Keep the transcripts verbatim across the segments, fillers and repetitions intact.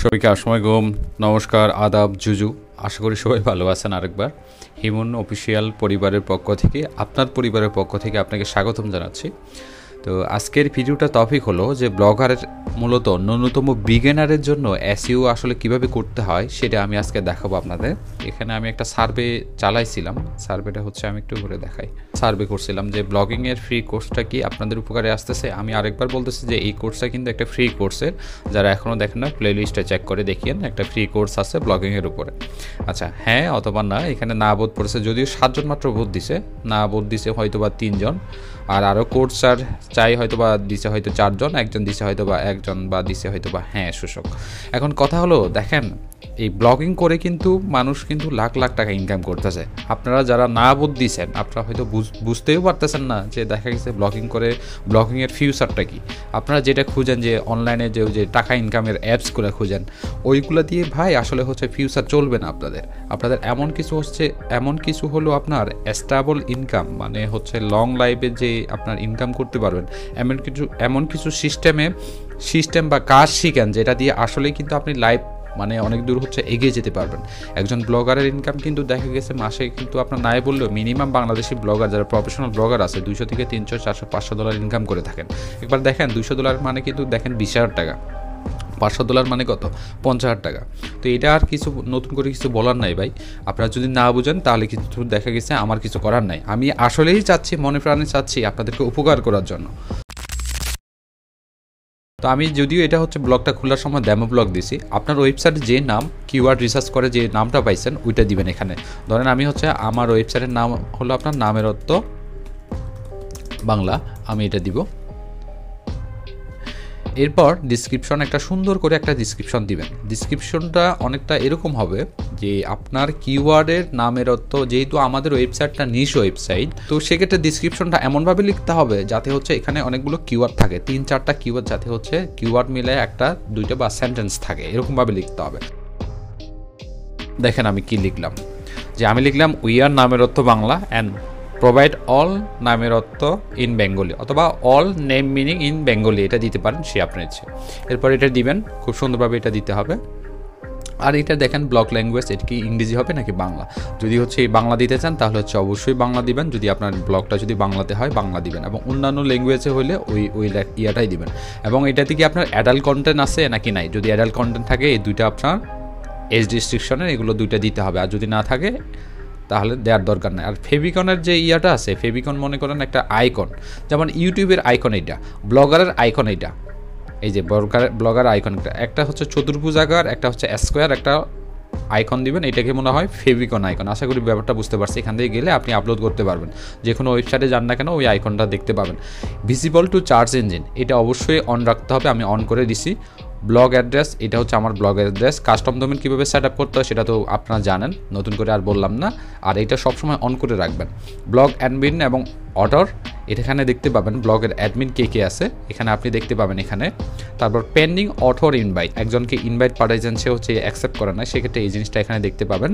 সবাইকে আসসালামাইকুম, নমস্কার, আদাব, জুজু। আশা করি সবাই ভালো আছেন। আরেকবার হিমুন অফিসিয়াল পরিবারের পক্ষ থেকে, আপনার পরিবারের পক্ষ থেকে আপনাকে স্বাগতম জানাচ্ছি। তো আজকের ভিডিওটা টপিক হলো যে ব্লগারের মূলত ন্যূনতম বিগিনারের জন্য এসইও আসলে কিভাবে করতে হয় সেটা আমি আজকে দেখাবো আপনাদের। এখানে আমি একটা সার্ভে চালাইছিলাম। সার্ভেটা হচ্ছে আমি একটু ঘুরে দেখাই। সার্ভে করছিলাম যে ব্লগিংয়ের ফ্রি কোর্সটা কি আপনাদের উপকারে আসতেছে। আমি আরেকবার বলতেছি যে এই কোর্সটা কিন্তু একটা ফ্রি কোর্সের, যারা এখনও দেখেন না প্লে লিস্টে চেক করে দেখিয়েন, একটা ফ্রি কোর্স আছে ব্লগিংয়ের উপরে। আচ্ছা, হ্যাঁ অথবা না, এখানে না বোধ পড়েছে, যদিও সাতজন মাত্র বোধ দিছে, না বোধ দিছে হয়তো বা তিনজন, আর আরও কোর্স আর চাই হয়তো বা দিছে হয়তো চারজন, একজন দিছে হয়তো বা একজন, বা দিছে হয়তো বা হ্যাঁ শোষক। এখন কথা হলো, দেখেন এই ব্লগিং করে কিন্তু মানুষ কিন্তু লাখ লাখ টাকা ইনকাম করতেছে। আপনারা যারা না বোধ দিচ্ছেন, আপনারা হয়তো বুঝতেও পারতেছেন না যে দেখা গেছে ব্লগিং করে ব্লগিংয়ের ফিউচারটা কি। আপনারা যেটা খুঁজেন যে অনলাইনে যে যে টাকা ইনকামের অ্যাপসগুলো খুঁজেন, ওইগুলো দিয়ে ভাই আসলে হচ্ছে ফিউচার চলবে না আপনাদের। আপনাদের এমন কিছু হচ্ছে, এমন কিছু হলো আপনার স্টেবল ইনকাম, মানে হচ্ছে লং লাইফে যে আপনার ইনকাম করতে পারবেন, এমন কিছু এমন কিছু সিস্টেমে সিস্টেম বা কাজ শিখেন যেটা দিয়ে আসলেই কিন্তু আপনি লাইফ মানে অনেক দূর হচ্ছে এগিয়ে যেতে পারবেন। একজন ব্লগারের ইনকাম কিন্তু দেখা গেছে মাসে কিন্তু আপনার নাই বললেও মিনিমাম বাংলাদেশি ব্লগার যারা প্রফেশনাল ব্লগার আছে দুইশো থেকে তিনশো চারশো পাঁচশো ডলার ইনকাম করে থাকেন। একবার দেখেন দুইশো ডলার মানে কিন্তু দেখেন বিশ হাজার টাকা, পাঁচশো ডলার মানে কত, পঞ্চাশ হাজার টাকা। তো এটা আর কিছু নতুন করে কিছু বলার নাই ভাই। আপনারা যদি না বুঝেন তাহলে কিছু দেখা গেছে আমার কিছু করার নাই। আমি আসলেই চাচ্ছি, মনে প্রাণে চাচ্ছি আপনাদেরকে উপকার করার জন্য। তো আমি যদিও এটা হচ্ছে ব্লগটা খোলার সময় ডেমো ব্লগ দিছি, আপনার ওয়েবসাইটে যে নাম কিওয়ার্ড রিসার্চ করে যে নামটা পাইছেন ওইটা দিবেন। এখানে ধরেন আমি হচ্ছে আমার ওয়েবসাইটের নাম হলো আপনার নামের অর্থ বাংলা, আমি এটা দিব। এরপর ডিসক্রিপশন, একটা সুন্দর করে একটা ডিসক্রিপশন দিবেন। ডিসক্রিপশনটা অনেকটা এরকম হবে যে আপনার কিওয়ার্ডের নামের অর্থ, যেহেতু আমাদের ওয়েবসাইটটা নিশ ওয়েবসাইট, তো সেক্ষেত্রে ডিসক্রিপশনটা এমনভাবে লিখতে হবে যাতে হচ্ছে এখানে অনেকগুলো কিওয়ার্ড থাকে, তিন চারটা কিওয়ার্ড, যাতে হচ্ছে কিওয়ার্ড মিলে একটা দুইটা বা সেন্টেন্স থাকে, এরকমভাবে লিখতে হবে। দেখেন আমি কি লিখলাম, যে আমি লিখলাম উই আর নামের অর্থ বাংলা অ্যান্ড প্রোভাইড অল নামের অর্থ ইন বেঙ্গলি, অথবা all name meaning in Bengali, এটা দিতে পারেন সে আপনার ইচ্ছে। এরপর এটা দিবেন, খুব সুন্দরভাবে এটা দিতে হবে। আর এটা দেখেন ব্লগ ল্যাঙ্গুয়েজ, এটা কি ইংরেজি হবে নাকি বাংলা। যদি হচ্ছে এই বাংলা দিতে চান তাহলে হচ্ছে অবশ্যই বাংলা দিবেন, যদি আপনার ব্লগটা যদি বাংলাতে হয় বাংলা দিবেন, এবং অন্যান্য ল্যাঙ্গুয়েজে হলে ওই ওই ইয়াটাই দিবেন। এবং এটাতে কি আপনার অ্যাডাল্ট কন্টেন্ট আছে নাকি নাই, যদি অ্যাডাল্ট কন্টেন্ট থাকে এই দুইটা আপনার এজ রেস্ট্রিকশনের এগুলো দুইটা দিতে হবে, আর যদি না থাকে তাহলে দেওয়ার দরকার নেই। আর ফেভিকনের যে ইয়াটা আছে, ফেভিকন মনে করেন একটা আইকন, যেমন ইউটিউবের আইকন এইটা, ব্লগারের আইকন এইটা, এই যে ব্লগার ব্লগার আইকনটা একটা হচ্ছে চতুর্ভুজাকার, একটা হচ্ছে স্কোয়ার, একটা আইকন দিবেন, এটাকে মনে হয় ফেভিকন আইকন। আশা করি ব্যাপারটা বুঝতে পারছি। এখান থেকে গেলে আপনি আপলোড করতে পারবেন, যে কোনো ওয়েবসাইটে যান না কেন ওই আইকনটা দেখতে পাবেন। ভিজিবল টু সার্চ ইঞ্জিন, এটা অবশ্যই অন রাখতে হবে, আমি অন করে দিছি। ব্লগ অ্যাড্রেস, এটা হচ্ছে আমার ব্লগ অ্যাড্রেস। কাস্টম ডোমেন কীভাবে সেট আপ করতে হয় সেটা তো আপনারা জানেন, নতুন করে আর বললাম না। আর এটা সবসময় অন করে রাখবেন। ব্লগ অ্যাডমিন এবং অর্ডার, এখানে দেখতে পাবেন ব্লগের অ্যাডমিন কে কে আছে, এখানে আপনি দেখতে পাবেন এখানে। তারপর পেন্ডিং অথর ইনভাইট, একজনকে ইনভাইট পাঠাইছেন, সে হচ্ছে অ্যাকসেপ্ট করে না, সেক্ষেত্রে এই জিনিসটা এখানে দেখতে পাবেন।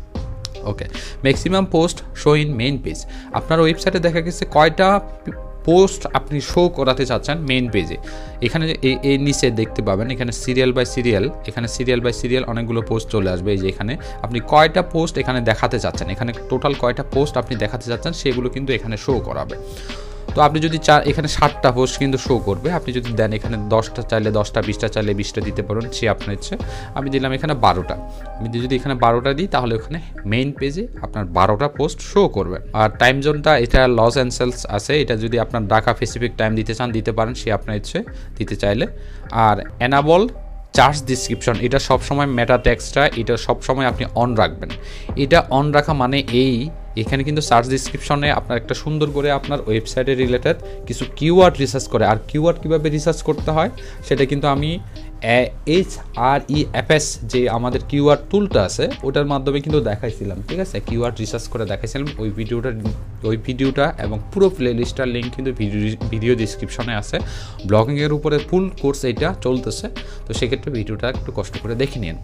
Okay, maximum post show in main page, আপনার ওয়েবসাইটে দেখা গেছে কয়টা পোস্ট আপনি শো করাতে চাচ্ছেন মেইন পেজে, এখানে এই নিচে দেখতে পাবেন, এখানে সিরিয়াল বাই সিরিয়াল, এখানে সিরিয়াল বাই সিরিয়াল অনেকগুলো পোস্ট চলে আসবে। এই যে এখানে আপনি কয়টা পোস্ট এখানে দেখাতে চাচ্ছেন, এখানে টোটাল কয়টা পোস্ট আপনি দেখাতে চাচ্ছেন সেগুলো কিন্তু এখানে শো করাবে। তো আপনি যদি চান এখানে ষাটটা পোস্ট কিন্তু শো করবে, আপনি যদি দেন এখানে দশটা চাইলে দশটা, বিশটা চাইলে বিশটা দিতে পারেন, সে আপনার ইচ্ছে। আমি দিলাম এখানে বারোটা, আমি যদি এখানে বারোটা দিই তাহলে ওখানে মেইন পেজে আপনার বারোটা পোস্ট শো করবে। আর টাইম জোনটা এটা লস অ্যাঞ্জেলস আছে, এটা যদি আপনার ঢাকা স্পেসিফিক টাইম দিতে চান দিতে পারেন, সে আপনার ইচ্ছে দিতে চাইলে। আর এনাবল চার্জ ডিসক্রিপশন, এটা সবসময় মেটা টেক্সটটা এটা সবসময় আপনি অন রাখবেন। এটা অন রাখা মানে এই এখানে কিন্তু সার্চ ডিসক্রিপশনে আপনার একটা সুন্দর করে আপনার ওয়েবসাইটের রিলেটেড কিছু কিওয়ার্ড রিসার্চ করে। আর কিওয়ার্ড কীভাবে রিসার্চ করতে হয় সেটা কিন্তু আমি H R E F S যে আমাদের কিওয়ার্ড টুলটা আছে ওটার মাধ্যমে কিন্তু দেখাইছিলাম, ঠিক আছে, কিওয়ার্ড রিসার্চ করে দেখাইছিলাম। ওই ভিডিওটা ওই ভিডিওটা এবং পুরো প্লে লিস্টটার লিঙ্ক কিন্তু ভিডিও ভিডিও ডিসক্রিপশনে আছে। ব্লগিংয়ের উপরে ফুল কোর্স এইটা চলতেছে, তো সেক্ষেত্রে ভিডিওটা একটু কষ্ট করে দেখে নিন।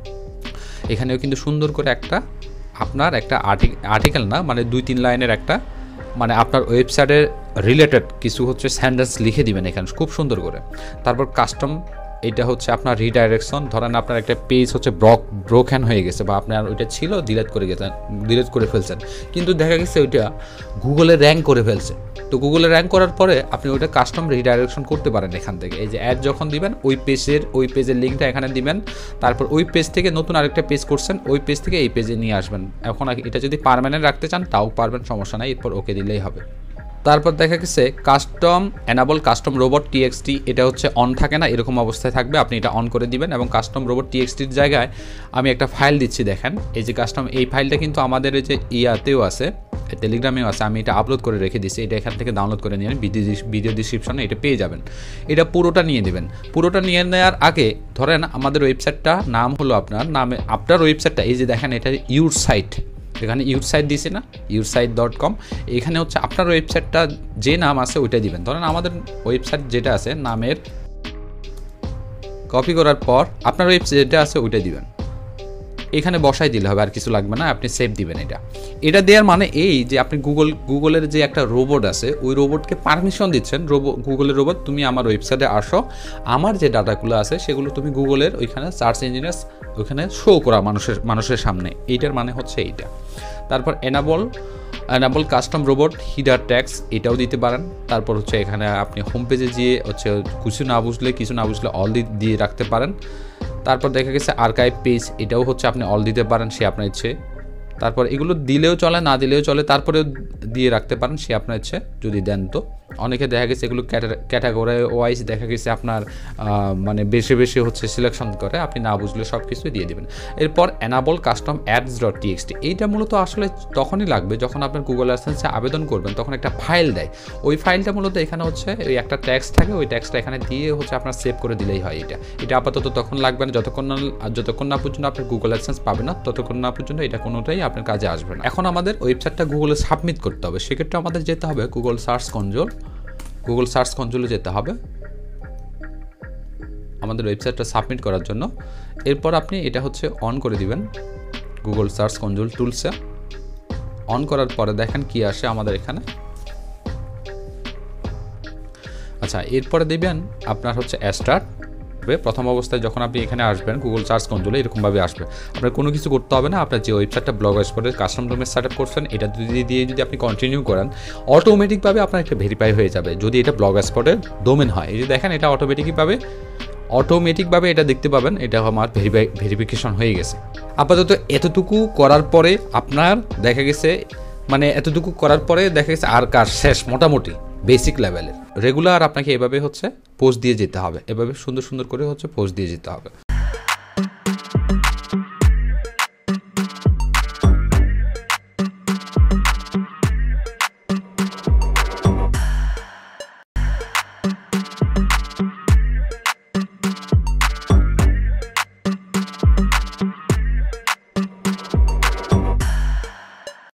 এখানেও কিন্তু সুন্দর করে একটা আপনার একটা আর্টিকেল না মানে দুই তিন লাইনের একটা মানে আপনার ওয়েবসাইটের রিলেটেড কিছু হচ্ছে সেন্টেন্স লিখে দিবেন এখানে খুব সুন্দর করে। তারপর কাস্টম এটা হচ্ছে আপনার রিডাইরেকশন। ধরেন আপনার একটা পেজ হচ্ছে ব্রক ব্রোকেন হয়ে গেছে বা আপনার ওইটা ছিল ডিলিট করে গেছেন ডিলিট করে ফেলছেন, কিন্তু দেখা গেছে ওইটা গুগলে র্যাঙ্ক করে ফেলছে। তো গুগলে র্যাঙ্ক করার পরে আপনি ওইটা কাস্টম রিডাইরেকশন করতে পারেন এখান থেকে। এই যে অ্যাড যখন দিবেন ওই পেজের ওই পেজের লিঙ্কটা এখানে দিবেন, তারপর ওই পেজ থেকে নতুন আরেকটা পেজ করছেন, ওই পেজ থেকে এই পেজে নিয়ে আসবেন। এখন এটা যদি পার্মানেন্ট রাখতে চান তাও পারবেন, সমস্যা নাই, এরপর ওকে দিলেই হবে। তারপর দেখা গেছে custom enable custom robot T X T, এটা হচ্ছে অন থাকে না, এরকম অবস্থায় থাকবে, আপনি এটা অন করে দিবেন। এবং কাস্টম রোবট টিএক্সটির জায়গায় আমি একটা ফাইল দিচ্ছি, দেখেন এই যে কাস্টম, এই ফাইলটা কিন্তু আমাদের এই যে ইয়াতেও আছে, টেলিগ্রামেও আছে, আমি এটা আপলোড করে রেখে দিচ্ছি, এটা এখান থেকে ডাউনলোড করে নিয়ে ভিডিও ভিডিও ডিসক্রিপশনে এটা পেয়ে যাবেন। এটা পুরোটা নিয়ে দেবেন। পুরোটা নিয়ে নেওয়ার আগে ধরেন আমাদের ওয়েবসাইটটা নাম হলো আপনার নামে আপনার ওয়েবসাইটটা, এই যে দেখেন এটা ইউর সাইট, এখানে ইউর সাইট দিছে না, ইউর সাইট ডট কম, এখানে হচ্ছে আপনার ওয়েবসাইটটা যে নাম আছে ওইটা দিবেন। ধরেন আমাদের ওয়েবসাইট যেটা আছে নামের কপি করার পর আপনার ওয়েবসাইট যেটা আছে ওইটা দিবেন, এখানে বসাই দিলে হবে, আর কিছু লাগবে না, আপনি সেভ দিবেন। এটা এটা দেওয়ার মানে এই যে আপনি গুগল গুগলের যে একটা রোবট আছে ওই রোবটকে পারমিশন দিচ্ছেন, রোবো গুগলের রোবট তুমি আমার ওয়েবসাইটে আসো, আমার যে ডাটাগুলো আছে সেগুলো তুমি গুগলের ওইখানে সার্চ ইঞ্জিনে ওইখানে শো করা মানুষের মানুষের সামনে, এইটার মানে হচ্ছে এইটা। তারপর enable enable custom robot header tags, এটাও দিতে পারেন। তারপর হচ্ছে এখানে আপনি হোম পেজে গিয়ে হচ্ছে কিছু না বুঝলে কিছু না বুঝলে অল দিয়ে রাখতে পারেন। তারপর দেখা গেছে আর্কাইভ পেজ, এটাও হচ্ছে আপনি অল দিতে পারেন, সে আপনার ইচ্ছে। তারপর এগুলো দিলেও চলে না দিলেও চলে, তারপরেও দিয়ে রাখতে পারেন, সে আপনার ইচ্ছে যদি দেন। তো অনেকে দেখা গেছে এগুলো ক্যাটাগরি ওয়াইজ দেখা গেছে আপনার মানে বেশি বেশি হচ্ছে সিলেকশন করে, আপনি না বুঝলে সব কিছুই দিয়ে দেবেন। এরপর enable custom ads dot T X T, এইটা মূলত আসলে তখনই লাগবে যখন আপনার গুগল অ্যাডসেন্সে আবেদন করবেন, তখন একটা ফাইল দেয়, ওই ফাইলটা মূলত এখানে হচ্ছে ওই একটা ট্যাক্স থাকে, ওই ট্যাক্সটা এখানে দিয়ে হচ্ছে আপনার সেভ করে দিলেই হয়। এটা এটা আপাতত তখন লাগবে না যতক্ষণ না যতক্ষণ না পর্যন্ত আপনার গুগল অ্যাডসেন্স পাবে না, ততক্ষণ না পর্যন্ত এটা কোনোটাই আপনার কাজে আসবে না। এখন আমাদের ওয়েবসাইটটা গুগলে সাবমিট করতে হবে, সেক্ষেত্রে আমাদের যেতে হবে Google search console, Google search কনসোলে যেতে হবে আমাদের ওয়েবসাইটটা সাবমিট করার জন্য। এরপর আপনি এটা হচ্ছে অন করে দিবেন গুগল সার্চ কনসোল টুলসে। অন করার পরে দেখেন কি আসে আমাদের এখানে। আচ্ছা, এরপরে দিবেন আপনার হচ্ছে স্টার্ট। প্রথম অবস্থায় যখন আপনি এখানে আসবেন গুগল সার্চ কনসোলে এরকমভাবে আসবে, আপনার কোনো কিছু করতে হবে না। আপনার যে ওয়েবসাইটটা ব্লগার স্পটের কাস্টম ডোমেন সেট আপ করছেন এটা যদি দিয়ে যদি আপনি কন্টিনিউ করেন, অটোমেটিকভাবে আপনার একটা ভেরিফাই হয়ে যাবে যদি এটা ব্লগার স্পটের ডোমেন হয়। এই যে দেখেন এটা অটোমেটিকভাবে অটোমেটিকভাবে এটা দেখতে পাবেন, এটা আমার ভেরিফাই ভেরিফিকেশন হয়ে গেছে। আপাতত এতটুকু করার পরে আপনার দেখা গেছে মানে এতটুকু করার পরে দেখা গেছে আর কাজ শেষ মোটামুটি বেসিক লেভেলের। রেগুলার আপনাকে এভাবে হচ্ছে পোস্ট দিয়ে যেতে হবে, এভাবে সুন্দর সুন্দর করে হচ্ছে পোস্ট দিয়ে যেতে হবে।